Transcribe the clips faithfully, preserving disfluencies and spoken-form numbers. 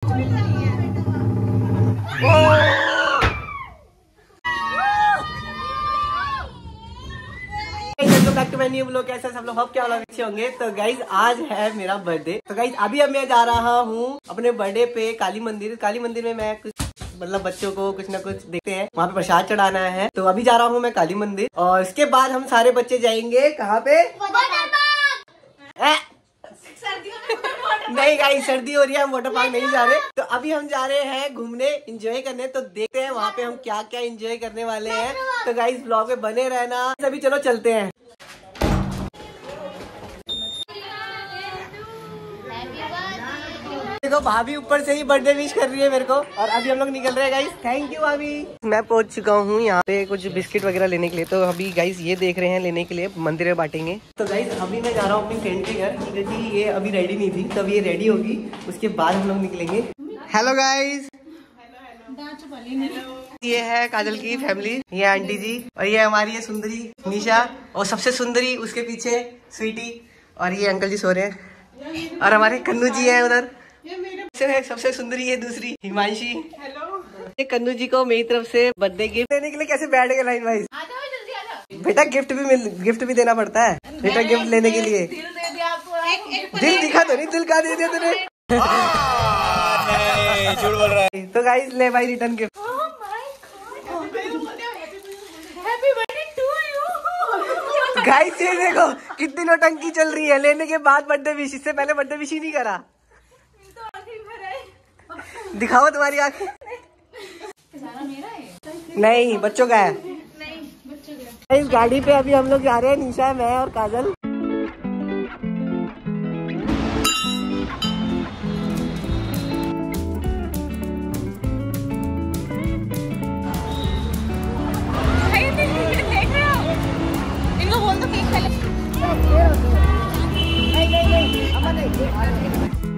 New blog कैसे सब लोग होप क्या अच्छे होंगे। तो गाइज आज है मेरा बर्थडे। तो गाइज अभी अब मैं जा रहा हूँ अपने बर्थडे पे काली मंदिर। काली मंदिर में मैं कुछ मतलब बच्चों को कुछ ना कुछ देखते हैं, वहाँ पे प्रसाद चढ़ाना है। तो अभी जा रहा हूँ मैं काली मंदिर और इसके बाद हम सारे बच्चे जाएंगे कहाँ पे? नहीं गाइस सर्दी हो रही है, हम वाटर पार्क नहीं जा रहे। तो अभी हम जा रहे हैं घूमने, एंजॉय करने। तो देखते हैं वहाँ पे हम क्या क्या एंजॉय करने वाले हैं। तो गाइस ब्लॉग में बने रहना। अभी चलो चलते हैं। देखो भाभी ऊपर से ही बर्थडे विश कर रही है मेरे को और अभी हम लोग निकल रहे हैं गाइस। थैंक यू भाभी। मैं पहुंच चुका हूँ यहाँ पे कुछ बिस्किट वगैरह लेने के लिए। तो अभी गाइस ये देख रहे हैं लेने के लिए, मंदिर में बांटेंगे। तो गाइस अभी मैं जा रहा हूँ अपनी फ्रेंड के घर क्योंकि ये अभी रेडी नहीं थी। तब ये रेडी होगी उसके बाद हम लोग निकलेंगे। हेलो गाइस, ये है काजल की फैमिली, ये आंटी जी और ये हमारी है सुंदरी निशा और सबसे सुंदरी उसके पीछे स्वीटी और ये अंकल जी सो रहे हैं और हमारे कन्नू जी है उधर। ये सबसे सुंदरी है दूसरी हिमांशी। हेलो। ये कन्नू जी को मेरी तरफ से बर्थडे गिफ्ट देने के लिए कैसे बैठ गए लाइन वाइज। बेटा गिफ्ट भी मिल गिफ्ट भी देना पड़ता है बेटा गिफ्ट लेने के लिए। दिल दिखा तो नहीं, दिल कहाँ दे दिया तूने? झूठ बोल रहा है। तो गाइस ले भाई रिटर्न गिफ्ट। गाइस ये देखो कितनी नौटंकी चल रही है। लेने के बाद बर्थडे विश, इससे पहले बर्थडे विश ही नहीं करा। दिखाओ तुम्हारी आंखें। नहीं बच्चों का है। नहीं बच्चों का। इस गाड़ी पे अभी हम लोग जा रहे हैं, निशा मैं और काजल। इनको बोल दो केक पहले। नहीं नहीं नहीं अम्मा नहीं।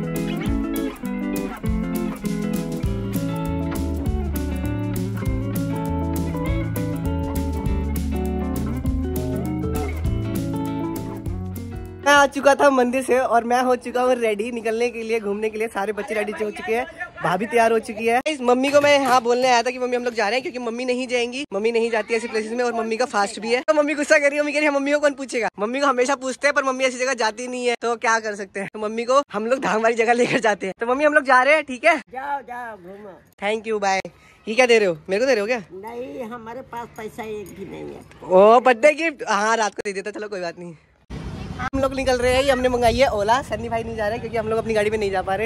मैं आ चुका था मंदिर से और मैं हो चुका हूँ रेडी निकलने के लिए, घूमने के लिए। सारे बच्चे रेडी हो चुके हैं, भाभी तैयार हो चुकी है। इस मम्मी को मैं यहाँ बोलने आया था कि मम्मी हम लोग जा रहे हैं क्योंकि मम्मी नहीं जाएंगी, मम्मी नहीं जाती ऐसी प्लेसेस में और मम्मी का फास्ट भी है। तो मम्मी गुस्सा कर रही है, मम्मी कह रही है मम्मी को कौन पूछेगा। मम्मी को हमेशा पूछते हैं पर मम्मी ऐसी जगह जाती नहीं है, तो क्या कर सकते हैं। तो मम्मी को हम लोग धाम वाली जगह लेकर जाते हैं। तो मम्मी हम लोग जा रहे हैं, ठीक है जाओ जाओ घूमो। Thank you bye. ये क्या दे रहे हो, मेरे को दे रहे हो क्या? नहीं हमारे पास पैसा एक भी नहीं है। ओ बर्थडे गिफ्ट, हाँ रात को दे देता, चलो कोई बात नहीं। हम लोग निकल रहे हैं, ये हमने मंगाई है ओला। सन्नी भाई नहीं जा रहे क्योंकि हम लोग अपनी गाड़ी में नहीं जा पा रहे।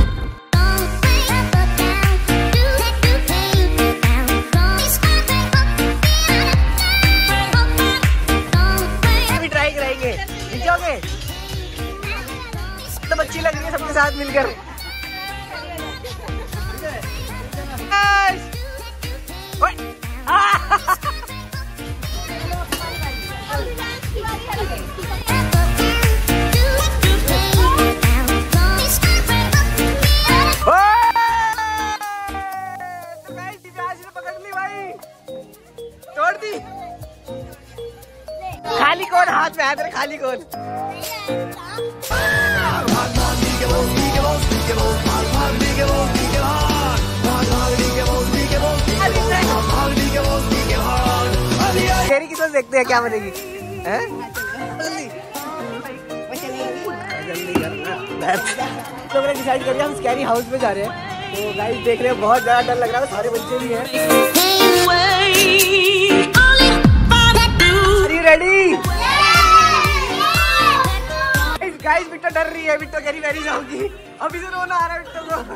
अभी ट्राई कराएंगे, दिख जाओगे तो अच्छी लग रही है सबके साथ मिलकर। तोड़ दी। खाली कौन हाथ में है तेरे, खाली कौन? तेरी की सोच देखते हैं क्या बनेगी। तो मैंने डिसाइड कर लिया हम स्कैरी हाउस में जा रहे हैं। तो गाइस देख रहे हो बहुत ज्यादा डर लग रहा है, सारे बच्चे भी हैं। रेडी गाइस, बिट्टो डर रही है, बिट्टो कह रही मैं नहीं जाऊंगी। अभी से रोना आ रहा है बिट्टो को।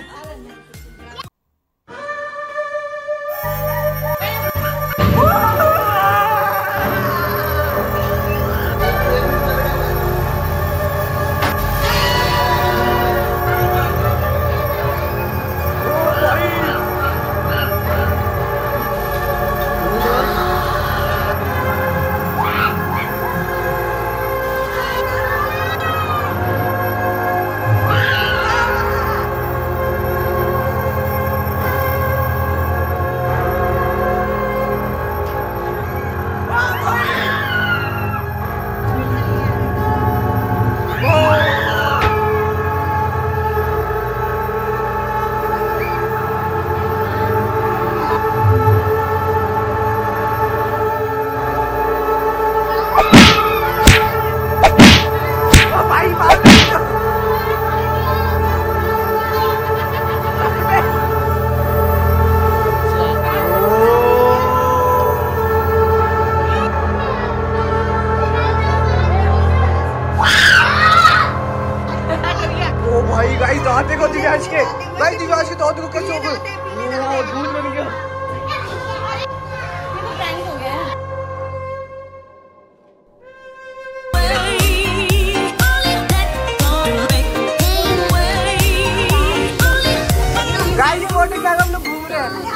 भाई दिवाली के दौड़ कैसे हो गए, भूल बन गया। गाइस वाटर पार्क हम लोग घूम रहे हैं।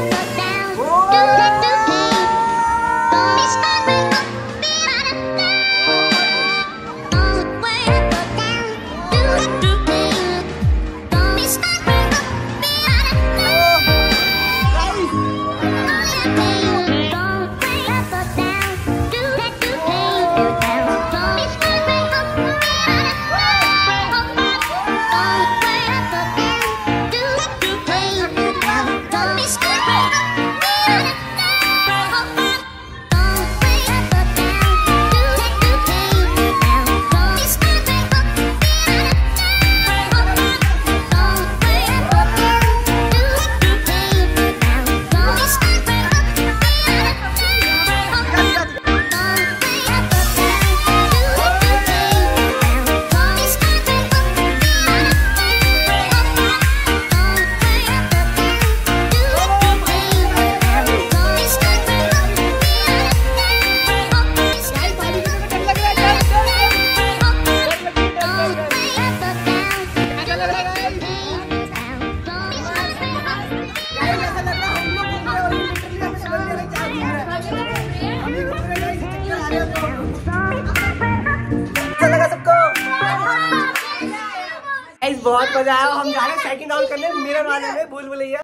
बहुत मजा आया। हम जा रहे हैं साइकिल डाउन करने मिरर वाले में, भूल भुलैया।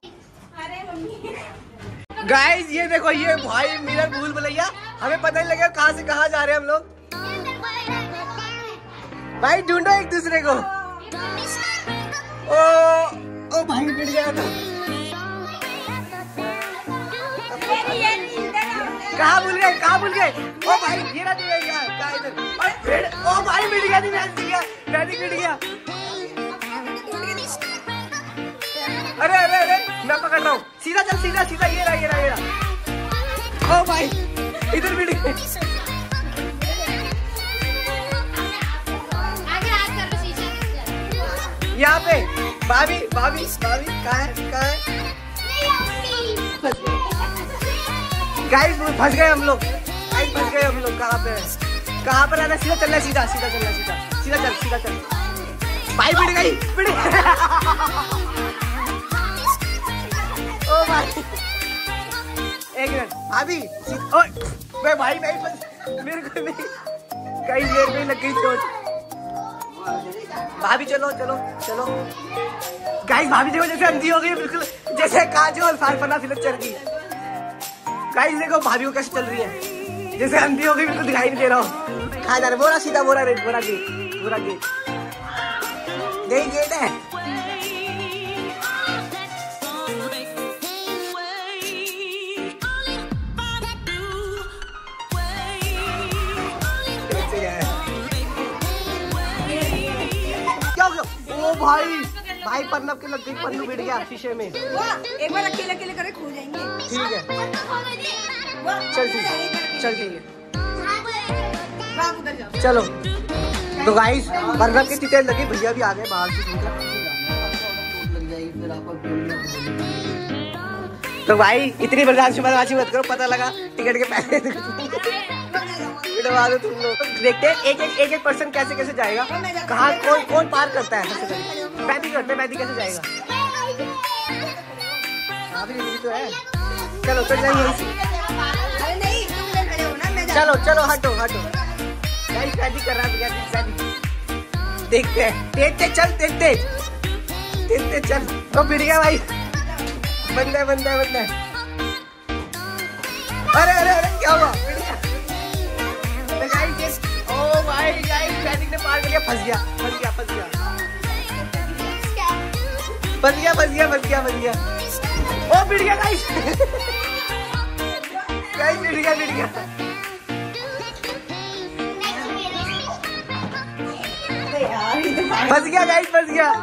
गाइस ये देखो, ये भाई मिरर भूल भुलैया, हमें पता नहीं लगेगा कहाँ से कहाँ जा रहे हैं हम लोग। भाई ढूंढो एक दूसरे को। ओ ओ भाई गिर गया था। कहाँ भूल गए, कहाँ भूल गए? ओ भाई गिरा दिया कहाँ इधर? ओ भाई मिल गया, नहीं मिल गया, मैं नहीं गिर गया। अरे अरे अरे मैं पकड़ रहा हूँ, सीधा चल, सीधा सीधा, ये रहा ये रहा ये रहा। ओ भाई इधर भी यहाँ पे भाभी भाभी भाभी कहाँ है, कहाँ है? गाइस फंस गए हम लोग, गाइस फंस गए हम लोग। कहाँ पे है, कहाँ पर आना? सीधा चलना, सीधा सीधा चलना, सीधा सीधा चल, सीधा चल। भाई बिड़ गई, बिड़ ओ भाई एक मिनट अभी। ओए भाई भाई मेरे को नहीं, कई देर में लग गई चोट। भाभी चलो चलो चलो। गाइस भाभी देखो जैसे अंधी हो गई, बिल्कुल जैसे काजोल फारफना फिल्म चल गई। गाइस देखो भाभी को कैसे चल रही है, जैसे अंधी हो गई, बिल्कुल दिखाई नहीं दे रहा हूँ। कहाँ जा रहे? बोरा सीधा, बोरा रेड, बोरा गेट, बोरा गेट, यही गेट है। ओ भाई भाई पन्नू के लग गई, पन्नू बिड़ गया शीशे में। एक बार अकेले अकेले करे खो जाएंगे। ठीक है चल, ठीक है चल, ठीक है चलो। तो गाइस पन्नू की टिकट लगी, भैया भी आ गए बाहर से। तो भाई इतनी बर्दाश्त मत करो, पता लगा टिकट के पैसे दो तुम लोग। देखते हैं एक एक एक एक पर्सन कैसे कैसे जाएगा, कहाँ कौन कौन पार करता है। सबसे पहले पैदी करते हैं, पैदी कैसे जाएगा? तो है। चलो चल जाइए, चलो चलो हटो हटो। गाइस पैदी कर रहा है, पैदी देखते हैं। तेज तेज चल, तेज तेज तेज तेज चल। तो बिड़ गया भाई, बंदा है बंदा है बंदा है। अरे अरे अरे क्या हुआ? ओ भाई गाइस पैनिक ने पार कर लिया, फंस गया फंस गया फंस गया फंस गया फंस गया फंस गया फंस गया। ओ बिड़ गया गाइस, गाइस बिड़ गया बिड़ गया। फंस गया गाइस, फंस गया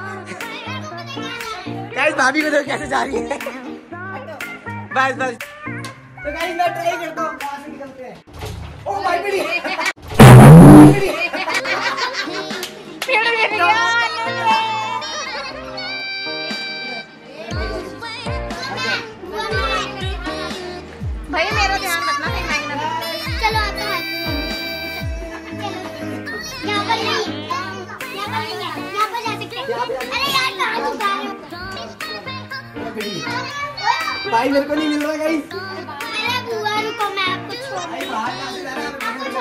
गाइस। भाभी को देखो कैसे जा रही है। बस बस तो गाइस मैं ट्राई करता हूँ, कहाँ से निकलते हैं। ओ भाई बिड़ गया, पकड़ी। भाई मेरे को नहीं मिल रहा गाइस। अरे बुआ रुको मैं आपको छोड़ भाई बाहर कहां से जा रहा है?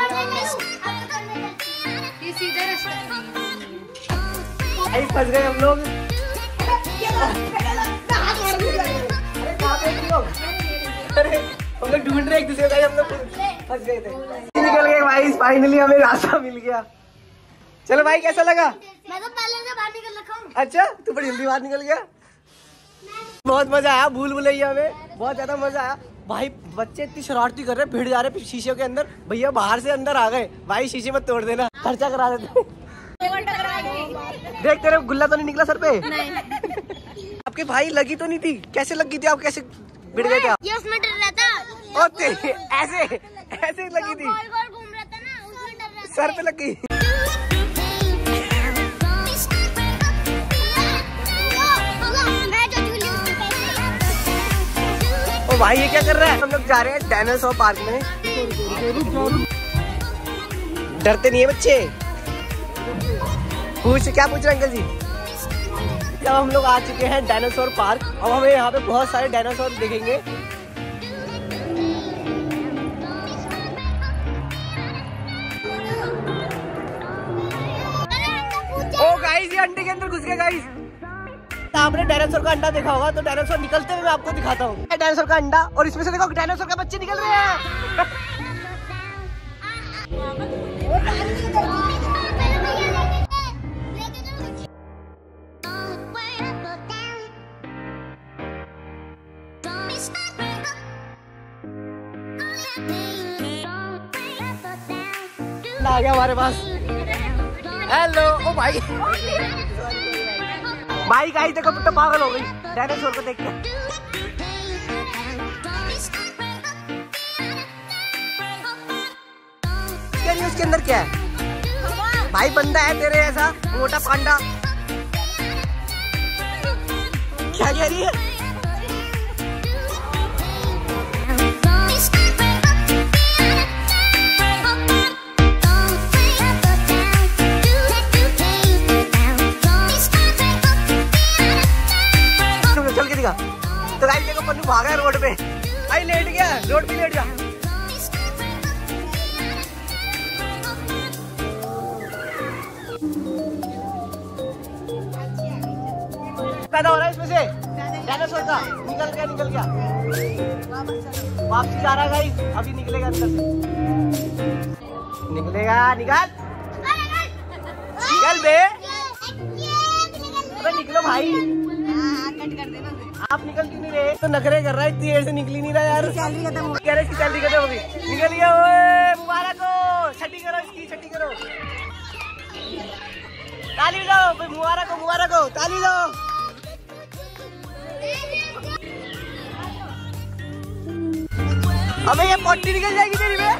ये सीधा रास्ता है। भाई फंस गए हम लोग। अरे कहां पे हो? अरे हम लोग ढूंढ रहे एक दूसरे को, हम लोग फंस गए थे। निकल गए भाई, फाइनली हमें रास्ता मिल गया। चलो भाई कैसा लगा? मैं तो पहले से बाहर निकल रखा हूँ। अच्छा तू बड़ी जल्दी बाहर निकल गया। बहुत मजा आया भूल भुलैया में, बहुत ज्यादा मजा आया। भाई बच्चे इतनी शरारती कर रहे, भिड़ जा रहे शीशे के अंदर। भैया बाहर से अंदर आ गए। भाई शीशे मत तोड़ देना, खर्चा करा देते। देख तेरे गुल्ला तो नहीं निकला सर पे? नहीं। आपके भाई लगी तो नहीं थी? कैसे लगी थी? आप कैसे भिड़ गए थे? ये उसमें डर रहा था। ओ तेरी, ऐसे ऐसे लगी थी, गोल गोल घूम रहा था ना, उसमें डर रहा था। सर पे लगी। ओ भाई ये क्या कर रहा है? हम लोग जा रहे हैं डायनासोर पार्क में। डरते नहीं है बच्चे? पूछ, क्या पूछ रहे अंकल जी? जब हम लोग आ चुके हैं डायनासोर पार्क, अब हमें यहाँ पे बहुत सारे डायनासोर देखेंगे। ओ गाइस ये अंडे के अंदर घुस गए गाइस। आपने डायनासोर का अंडा देखा होगा, तो डायनासोर निकलते हुए मैं आपको दिखाता हूँ। डायनासोर का अंडा, और इसमें से देखो डायनासोर का बच्चे निकल रहे हैं। आ गया हमारे पास। हेलो ओ भाई। भाई गाइस देखो तो पागल हो गई डायनासोर को देख के। क्या नहीं उसके अंदर क्या है? भाई बंदा है तेरे ऐसा मोटा पांडा। क्या कह रही है? तो गाइस देखो पन्नू भागा है रोड पे। भाई लेट गया, रोड पे लेट गया। पैदा हो रहा है इसमें से डायनासोर का। निकल गया निकल गया वापसी जा रहा है गाइस। अभी निकलेगा अंदर से, निकलेगा। निकल निकल बे, अबे निकलो भाई। आप निकल क्यों नहीं रहे? तो नखरे कर रहा है, इतनी देर से निकली नहीं रहा यार। सैलरी खत्म हो गई, इसकी सैलरी खत्म हो गई। निकल गया। ओए मुबारक हो, छठी करो इसकी, छठी करो। ताली दो, मुबारक हो मुबारक हो, ताली दो। अबे ये पट्टी निकल जाएगी तेरी में।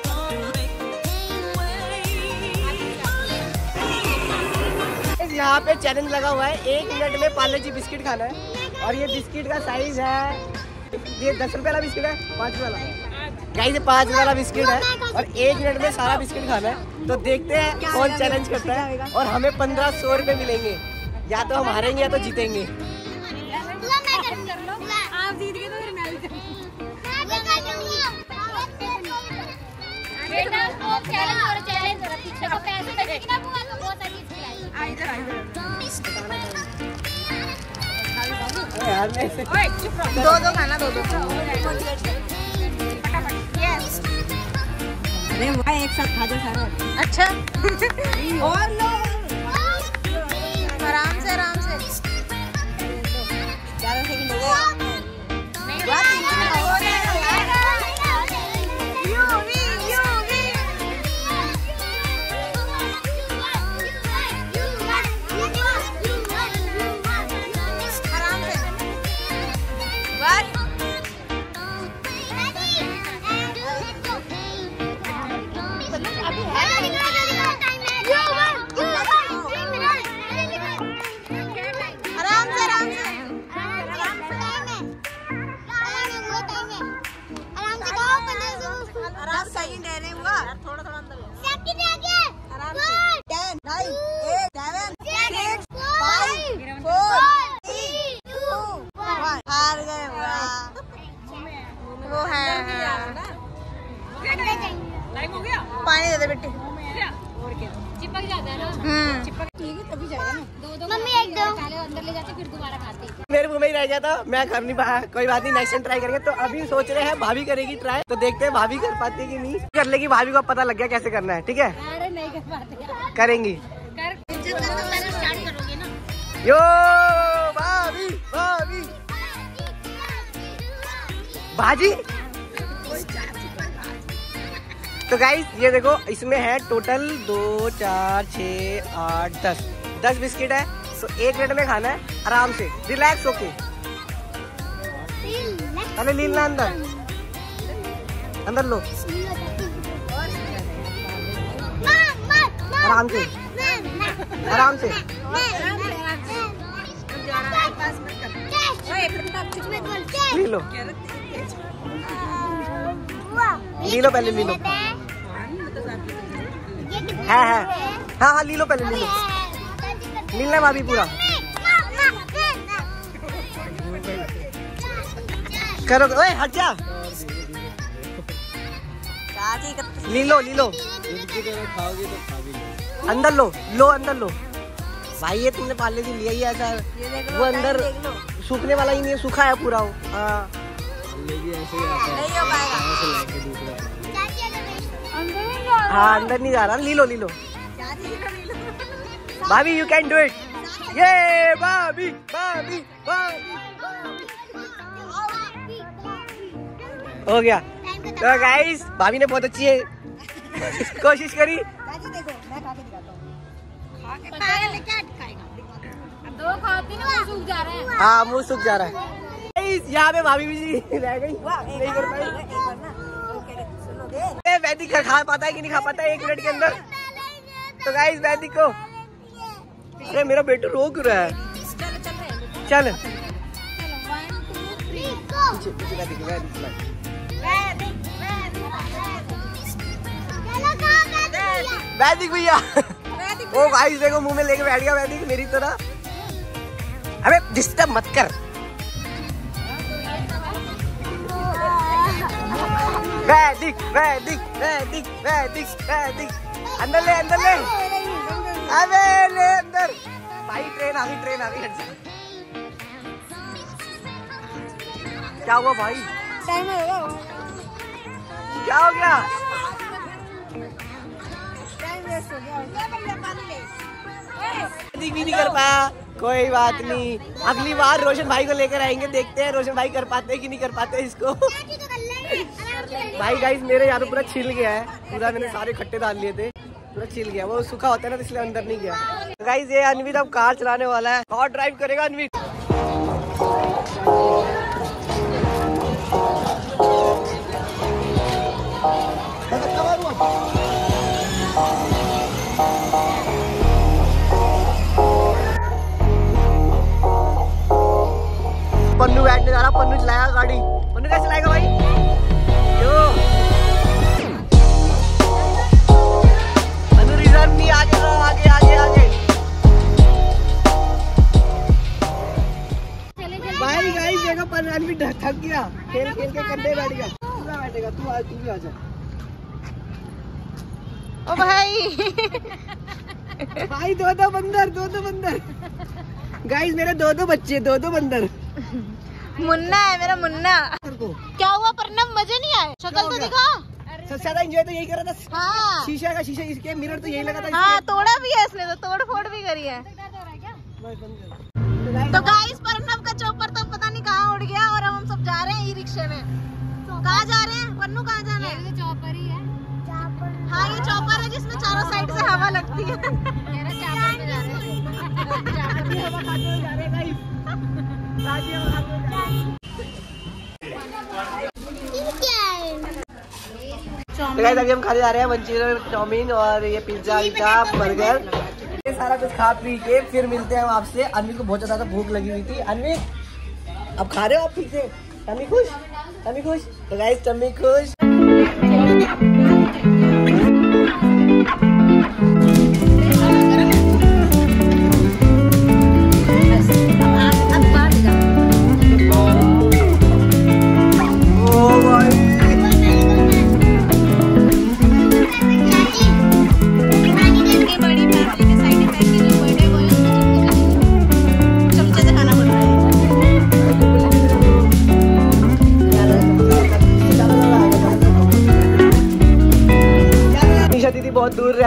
यहाँ पे चैलेंज लगा हुआ है, एक मिनट में पार्ले जी बिस्किट खाना है। और ये बिस्किट का साइज है, ये दस रुपए वाला बिस्किट है, पाँच रुपए वाला गाइस, ये पाँच वाला बिस्किट है। और एक मिनट में सारा बिस्किट खाना है। तो देखते हैं कौन चैलेंज करता है। और हमें पंद्रह सौ रुपए मिलेंगे, या तो हम हारेंगे या तो जीतेंगे। आप जीत गए तो फिर मैं भी दो दो खाना, दो दो। अरे भाई एक साथ खा जाओ सारा। अच्छा और लो, आराम से आराम से। ग्यारह सेकंड हो गए। थोड़ा थोड़ा अंदर ten, nine, eight, seven, six, five, four, three, two, one. गया था, मैं कर नहीं पाया, कोई बात नहीं, नेक्स्ट टाइम ट्राई करेंगे। तो अभी सोच रहे हैं भाभी करेगी ट्राई, तो देखते हैं भाभी कर पाती है कि नहीं। कर लेगी, भाभी को पता लग गया कैसे करना है, ठीक है? अरे नहीं कर पाते, करेंगी। कर स्टार्ट करोगे ना। यो भाभी भाभी भाजी। तो गाइस ये देखो, इसमें है टोटल दो चार छः आठ दस दस बिस्किट है। तो एक मिनट में खाना है, आराम से, रिलैक्स होके। अरे लीला अंदर अंदर लो, आराम से आराम से। ली लो ली लो, पहले ली लो। है है हाँ हाँ ली लो, पहले ली लो, लीला भाभी पूरा करो। ओए हट जा, ली लो ली लो, अंदर लो लो अंदर लो। भाई ये तुमने पाले से लिया ही ऐसा, वो अंदर सूखने वाला ही नहीं है, सूखा है पूरा वो। हाँ हाँ अंदर नहीं जा रहा, ली लो ली लो भाभी, यू कैन डू इट। ये भाभी भाभी भाभी हो गया। तो गाइस भाभी ने बहुत अच्छी है कोशिश करी। दो खाती ना, मुंह सूख जा रहा है। हाँ मुंह सूख जा रहा है। यहाँ पे भाभी भी रह गई, नहीं कर पाई। वैदिक खा पाता है कि नहीं खा पाता है एक मिनट के अंदर। तो गाइस वैदिक को, अरे मेरा बेटू रो क्यों रहा है? चल पीछे पीछे वैदिक वैदिक वैदिक भैया। ओ गाइस देखो मुंह में लेके बैठ गया वैदिक मेरी तरह। अबे डिस्टर्ब मत कर। वैदिक वैदिक वैदिक वैदिक वैदिक अंदर ले अंदर ले, अबे ले अंदर। भाई ट्रेन आ गई ट्रेन आ गई, हट जा। क्या हुआ भाई? टाइम हो गया, क्या हो गया? टाइम वेस्ट हो गया। पानी ले, वैदिक भी नहीं कर पाया, कोई बात नहीं, अगली बार रोशन भाई को लेकर आएंगे, देखते हैं रोशन भाई कर पाते हैं कि नहीं कर पाते इसको। भाई गाइस मेरे यहाँ तो पूरा छिल गया है, पूरा मैंने सारे खट्टे डाल लिए थे, पूरा छिल गया। वो सूखा होता है ना, तो इसलिए अंदर नहीं गया। गाइस ये अनवित अब कार चलाने वाला है, और ड्राइव करेगा अनवित। पन्नू बैठने जा रहा, पन्नू चलाएगा गाड़ी। पन्नू कैसे चलाएगा भाई? यो पन्नू रिजर्व नहीं, आगे आगे आगे आगे। भाई गाइस देखो पन्नू भी थक गया, खेल खेल के कंधे बैठ गया, पूरा बैठेगा। तू आ, तू भी आ जा। ओ भाई भाई दो दो बंदर, दो दो बंदर। गाइस मेरे दो दो बच्चे, दो दो बंदर। मुन्ना है मेरा मुन्ना। क्या हुआ परनम, मजे नहीं आए? शक्ल तो दिखा। सबसे ज्यादा एंजॉय तो यही कर रहा था। हाँ शीशा का शीशा, इसके मिरर तो यही लगा था। हाँ तोड़ा भी है इसने, तो तोड़ फोड़ भी करी है। तो गाइस परनम का चौपर तो पता नहीं कहाँ उड़ गया, और हम सब जा रहे हैं ई रिक्शे में। कहाँ जा रहे हैं पन्नू, कहाँ जाना है? ये चौपर ही है। हाँ ये चौपर है जिसमें चारों साइड से हवा लगती है। मेरा चौपर में जा रहे हैं, हवा खाते हुए जा रहे हैं गाइस। ताजी हवा खाते हुए जा रहे हैं। तो गाइस अभी हम खाने जा रहे हैं मंचूरियन, चाउमीन और ये पिज्जा विज्जा बर्गर, ये सारा कुछ खा पी के फिर मिलते हैं हम आपसे। अनवी को बहुत ज्यादा भूख लगी हुई थी। अनवी अब खा रहे हो आप ठीक से? टमी खुश, टमी खुश। तो गाइस टमी खुश।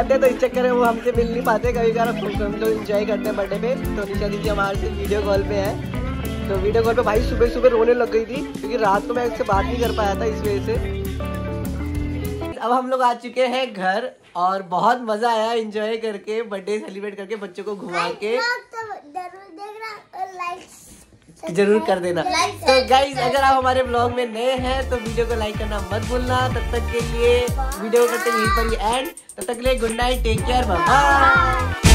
जाते हैं तो इस चक्कर में वो हमसे मिल नहीं पाते। कभी कभार हम लोग एंजॉय करते हैं बर्थडे पे। तो निशा दीदी हमारे से वीडियो कॉल पे है। तो वीडियो कॉल पे भाई सुबह सुबह रोने लग गई थी क्योंकि रात को मैं उससे बात नहीं कर पाया था इस वजह से। अब हम लोग आ चुके हैं घर और बहुत मजा आया एंजॉय करके, बर्थडे सेलिब्रेट करके, बच्चों को घुमा के। जरूर कर देना। तो गाइज अगर आप हमारे ब्लॉग में नए हैं तो वीडियो को लाइक करना मत भूलना। तब तक के लिए वीडियो को करते हैं यहीं पर ही एंड। तब तक के लिए good night, take care, bye bye.